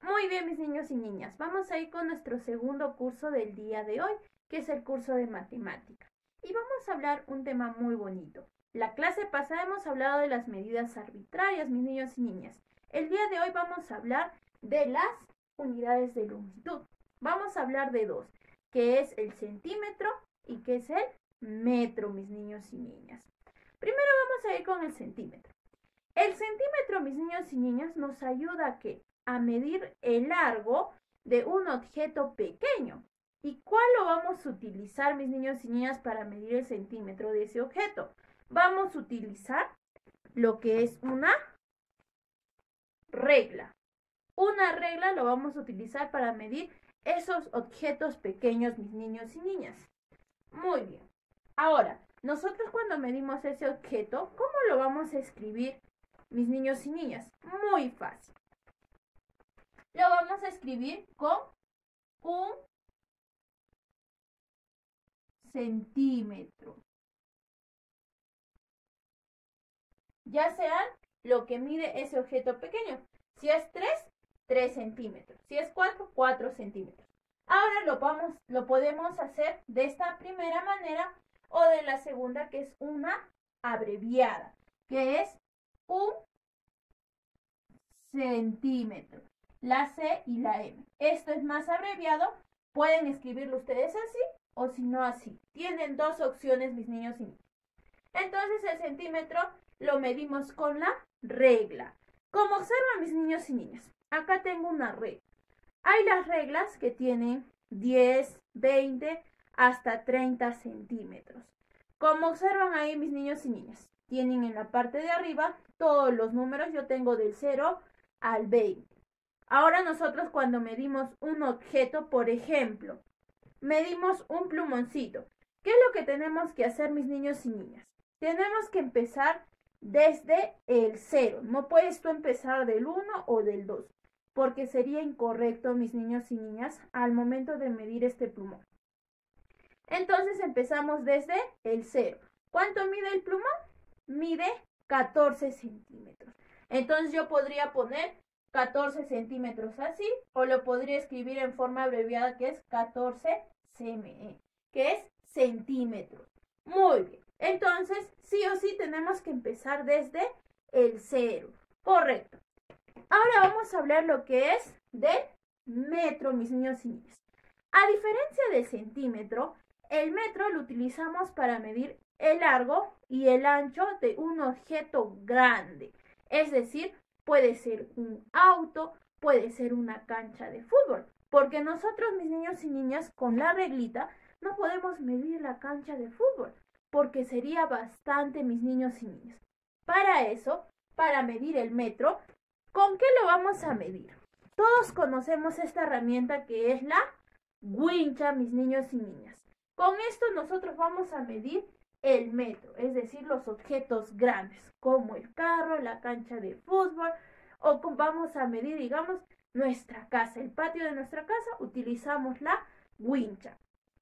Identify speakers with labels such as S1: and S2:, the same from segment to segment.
S1: Muy bien, mis niños y niñas, vamos a ir con nuestro segundo curso del día de hoy, que es el curso de matemática. Y vamos a hablar un tema muy bonito. La clase pasada hemos hablado de las medidas arbitrarias, mis niños y niñas. El día de hoy vamos a hablar de las unidades de longitud. Vamos a hablar de dos, que es el centímetro y que es el metro, mis niños y niñas. Primero vamos a ir con el centímetro. El centímetro, mis niños y niñas, nos ayuda a medir el largo de un objeto pequeño. ¿Y cuál lo vamos a utilizar, mis niños y niñas, para medir el centímetro de ese objeto? Vamos a utilizar lo que es una regla. Una regla lo vamos a utilizar para medir esos objetos pequeños, mis niños y niñas. Muy bien. Ahora, nosotros cuando medimos ese objeto, ¿cómo lo vamos a escribir, mis niños y niñas? Muy fácil. Lo vamos a escribir con un centímetro. Ya sea lo que mide ese objeto pequeño. Si es 3 centímetros. Si es 4 centímetros. Ahora lo podemos hacer de esta primera manera o de la segunda, que es una abreviada, que es un centímetro. La C y la M. Esto es más abreviado. Pueden escribirlo ustedes así o si no así. Tienen dos opciones, mis niños y niñas. Entonces el centímetro lo medimos con la regla. Como observan, mis niños y niñas, acá tengo una regla. Hay las reglas que tienen 10, 20, hasta 30 centímetros. Como observan ahí, mis niños y niñas, tienen en la parte de arriba todos los números. Yo tengo del 0 al 20. Ahora nosotros cuando medimos un objeto, por ejemplo, medimos un plumoncito. ¿Qué es lo que tenemos que hacer, mis niños y niñas? Tenemos que empezar desde el 0. No puedes tú empezar del 1 o del 2, porque sería incorrecto, mis niños y niñas, al momento de medir este plumón. Entonces empezamos desde el 0. ¿Cuánto mide el plumón? Mide 14 centímetros. Entonces yo podría poner 14 centímetros así, o lo podría escribir en forma abreviada, que es 14 cm, que es centímetros. Muy bien. Entonces, sí o sí tenemos que empezar desde el 0. Correcto. Ahora vamos a hablar lo que es del metro, mis niños y niñas. A diferencia del centímetro, el metro lo utilizamos para medir el largo y el ancho de un objeto grande. Es decir, puede ser un auto, puede ser una cancha de fútbol. Porque nosotros, mis niños y niñas, con la reglita no podemos medir la cancha de fútbol, porque sería bastante, mis niños y niñas. Para eso, para medir el metro, ¿con qué lo vamos a medir? Todos conocemos esta herramienta que es la wincha, mis niños y niñas. Con esto nosotros vamos a medir el metro, es decir, los objetos grandes, como el carro, la cancha de fútbol, o vamos a medir, digamos, nuestra casa, el patio de nuestra casa, utilizamos la wincha.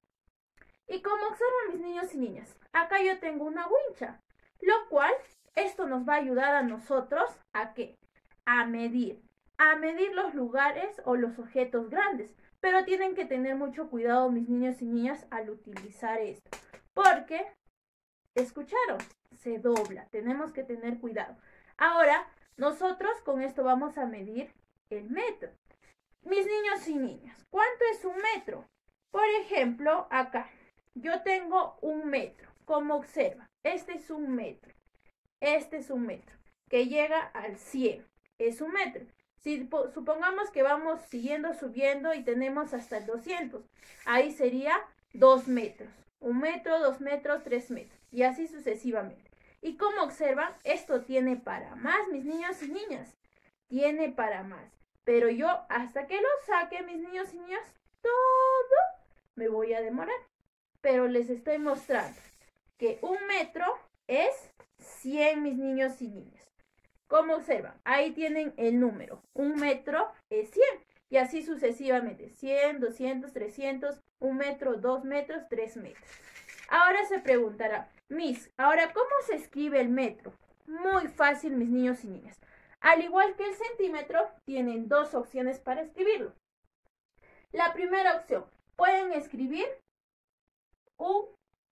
S1: Y como observan, mis niños y niñas, acá yo tengo una wincha, lo cual esto nos va a ayudar a nosotros ¿a qué? A medir los lugares o los objetos grandes. Pero tienen que tener mucho cuidado, mis niños y niñas, al utilizar esto, porque, ¿escucharon? Se dobla, tenemos que tener cuidado. Ahora, nosotros con esto vamos a medir el metro. Mis niños y niñas, ¿cuánto es un metro? Por ejemplo, acá, yo tengo un metro. Como observa, este es un metro. Este es un metro, que llega al 100. Es un metro. Si supongamos que vamos siguiendo subiendo y tenemos hasta el 200, ahí sería 2 metros. 1 metro, 2 metros, 3 metros. Y así sucesivamente. Y como observan, esto tiene para más, mis niños y niñas. Tiene para más. Pero yo, hasta que lo saque, mis niños y niñas, todo me voy a demorar. Pero les estoy mostrando que 1 metro es 100, mis niños y niñas. Como observan, ahí tienen el número. 1 metro es 100. Y así sucesivamente. 100, 200, 300, 1 metro, 2 metros, 3 metros. Ahora se preguntará, Miss, ahora, ¿cómo se escribe el metro? Muy fácil, mis niños y niñas. Al igual que el centímetro, tienen dos opciones para escribirlo. La primera opción, pueden escribir un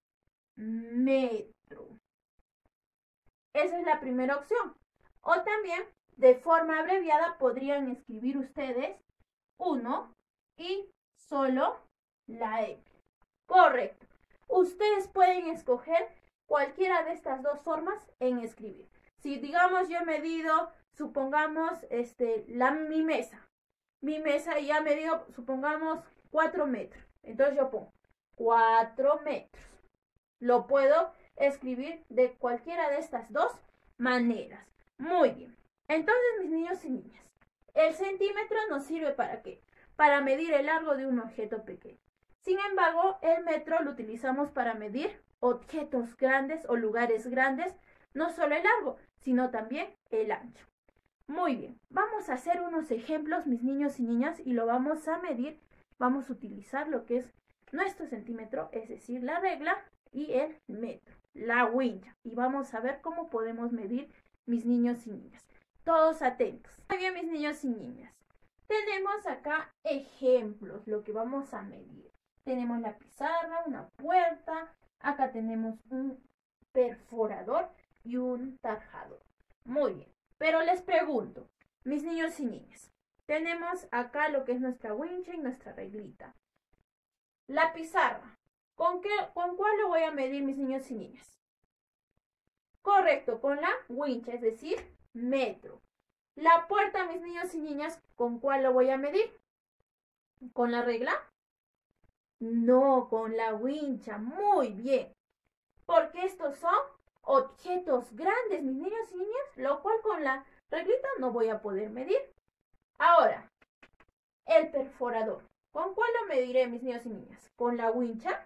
S1: metro. Esa es la primera opción. O también, de forma abreviada, podrían escribir ustedes 1 y solo la M. Correcto. Ustedes pueden escoger cualquiera de estas dos formas en escribir. Si digamos yo he medido, supongamos, mi mesa ya ha medido, supongamos, 4 metros. Entonces yo pongo 4 metros. Lo puedo escribir de cualquiera de estas dos maneras. Muy bien. Entonces, mis niños y niñas, el centímetro nos sirve ¿para qué? Para medir el largo de un objeto pequeño. Sin embargo, el metro lo utilizamos para medir objetos grandes o lugares grandes, no solo el largo, sino también el ancho. Muy bien, vamos a hacer unos ejemplos, mis niños y niñas, y lo vamos a medir. Vamos a utilizar lo que es nuestro centímetro, es decir, la regla y el metro, la wincha. Y vamos a ver cómo podemos medir, mis niños y niñas. Todos atentos. Muy bien, mis niños y niñas. Tenemos acá ejemplos, lo que vamos a medir. Tenemos la pizarra, una puerta, acá tenemos un perforador y un tarjador. Muy bien, pero les pregunto, mis niños y niñas, tenemos acá lo que es nuestra wincha y nuestra reglita. La pizarra, ¿con cuál lo voy a medir, mis niños y niñas? Correcto, con la wincha, es decir, metro. La puerta, mis niños y niñas, ¿con cuál lo voy a medir? ¿Con la regla? No, con la wincha. Muy bien. Porque estos son objetos grandes, mis niños y niñas, lo cual con la reglita no voy a poder medir. Ahora, el perforador. ¿Con cuál lo mediré, mis niños y niñas? ¿Con la wincha?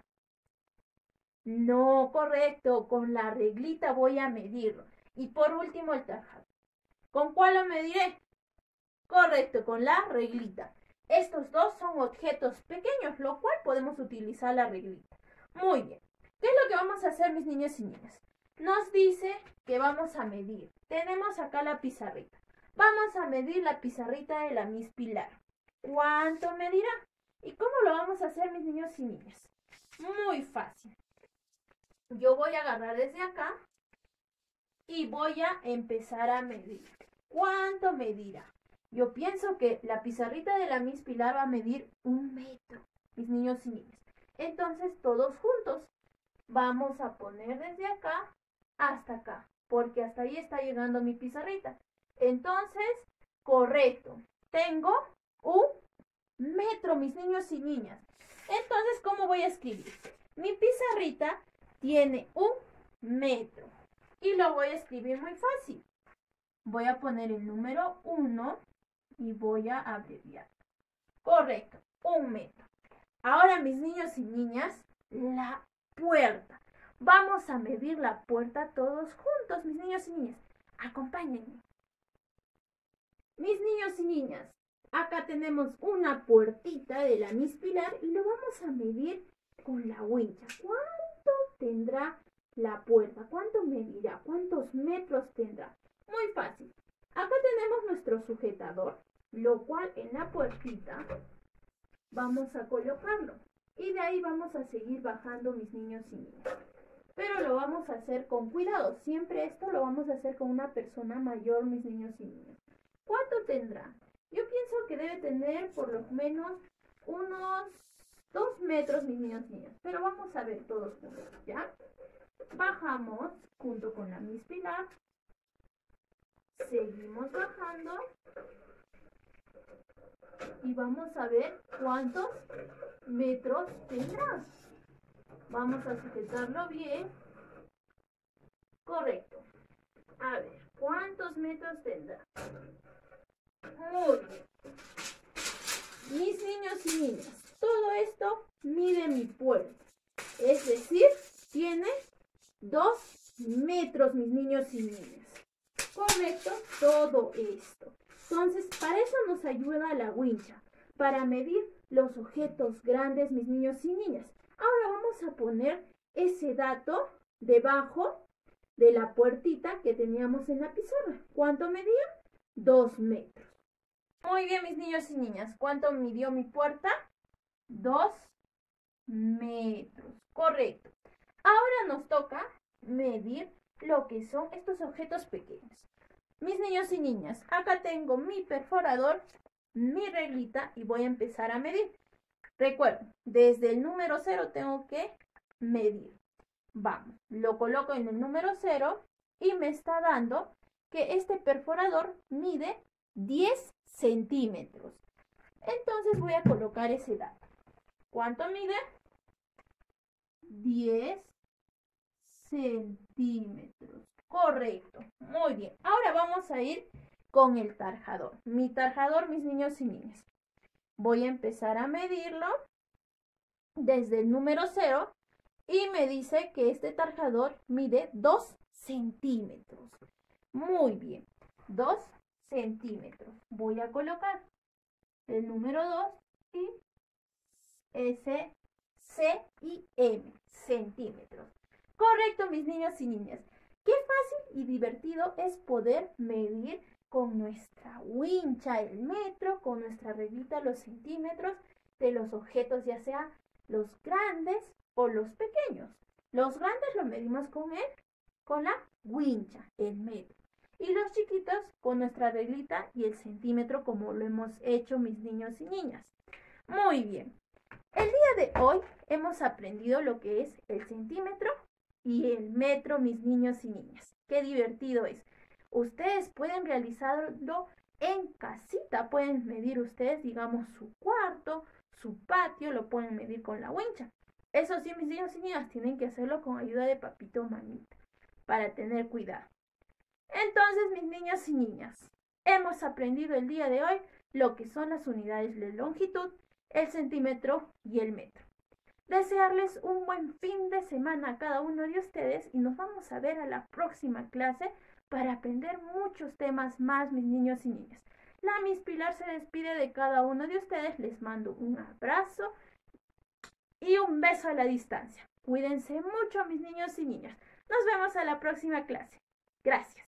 S1: No, correcto, con la reglita voy a medirlo. Y por último, el tarjador. ¿Con cuál lo mediré? Correcto, con la reglita. Estos dos son objetos pequeños, lo cual podemos utilizar la reglita. Muy bien. ¿Qué es lo que vamos a hacer, mis niños y niñas? Nos dice que vamos a medir. Tenemos acá la pizarrita. Vamos a medir la pizarrita de la Miss Pilar. ¿Cuánto medirá? ¿Y cómo lo vamos a hacer, mis niños y niñas? Muy fácil. Yo voy a agarrar desde acá y voy a empezar a medir. ¿Cuánto medirá? Yo pienso que la pizarrita de la Miss Pilar va a medir 1 metro, mis niños y niñas. Entonces, todos juntos vamos a poner desde acá hasta acá, porque hasta ahí está llegando mi pizarrita. Entonces, correcto, tengo 1 metro, mis niños y niñas. Entonces, ¿cómo voy a escribir? Mi pizarrita tiene 1 metro y lo voy a escribir muy fácil. Voy a poner el número 1 y voy a abreviar. Correcto, 1 metro. Ahora, mis niños y niñas, la puerta. Vamos a medir la puerta todos juntos, mis niños y niñas. Acompáñenme. Mis niños y niñas, acá tenemos una puertita de la Miss Pilar y lo vamos a medir con la wincha. ¿Cuánto tendrá la puerta? ¿Cuánto medirá? ¿Cuántos metros tendrá? Muy fácil. Acá tenemos nuestro sujetador, lo cual en la puertita vamos a colocarlo. Y de ahí vamos a seguir bajando, mis niños y niñas. Pero lo vamos a hacer con cuidado. Siempre esto lo vamos a hacer con una persona mayor, mis niños y niñas. ¿Cuánto tendrá? Yo pienso que debe tener por lo menos unos 2 metros, mis niños y niñas. Pero vamos a ver todos juntos, ¿ya? Bajamos junto con la Miss Pilar. Seguimos bajando. Y vamos a ver cuántos metros tendrá. Vamos a sujetarlo bien. Correcto. A ver, ¿cuántos metros tendrá? Muy bien. Mis niños y niñas, todo esto mide mi puerta. Es decir, tiene 2 metros, mis niños y niñas. Correcto, todo esto. Entonces, para eso nos ayuda la wincha, para medir los objetos grandes, mis niños y niñas. Ahora vamos a poner ese dato debajo de la puertita que teníamos en la pizarra. ¿Cuánto medía? 2 metros. Muy bien, mis niños y niñas. ¿Cuánto midió mi puerta? 2 metros. Correcto. Ahora nos toca medir lo que son estos objetos pequeños. Mis niños y niñas, acá tengo mi perforador, mi reglita y voy a empezar a medir. Recuerden, desde el número 0 tengo que medir. Vamos, lo coloco en el número 0 y me está dando que este perforador mide 10 centímetros. Entonces voy a colocar ese dato. ¿Cuánto mide? 10 centímetros. Correcto. Muy bien. Ahora vamos a ir con el tarjador. Mi tarjador, mis niños y niñas. Voy a empezar a medirlo desde el número 0 y me dice que este tarjador mide 2 centímetros. Muy bien. 2 centímetros. Voy a colocar el número 2 y S, C y M, centímetros. Correcto, mis niños y niñas. Qué fácil y divertido es poder medir con nuestra wincha el metro, con nuestra reglita los centímetros de los objetos, ya sea los grandes o los pequeños. Los grandes lo medimos con la wincha, el metro. Y los chiquitos con nuestra reglita y el centímetro, como lo hemos hecho, mis niños y niñas. Muy bien. El día de hoy hemos aprendido lo que es el centímetro y el metro, mis niños y niñas. Qué divertido es. Ustedes pueden realizarlo en casita. Pueden medir ustedes, digamos, su cuarto, su patio, lo pueden medir con la wincha. Eso sí, mis niños y niñas, tienen que hacerlo con ayuda de papito o mamita para tener cuidado. Entonces, mis niños y niñas, hemos aprendido el día de hoy lo que son las unidades de longitud, el centímetro y el metro. Desearles un buen fin de semana a cada uno de ustedes y nos vamos a ver a la próxima clase para aprender muchos temas más, mis niños y niñas. La Miss Pilar se despide de cada uno de ustedes, les mando un abrazo y un beso a la distancia. Cuídense mucho, mis niños y niñas. Nos vemos a la próxima clase. Gracias.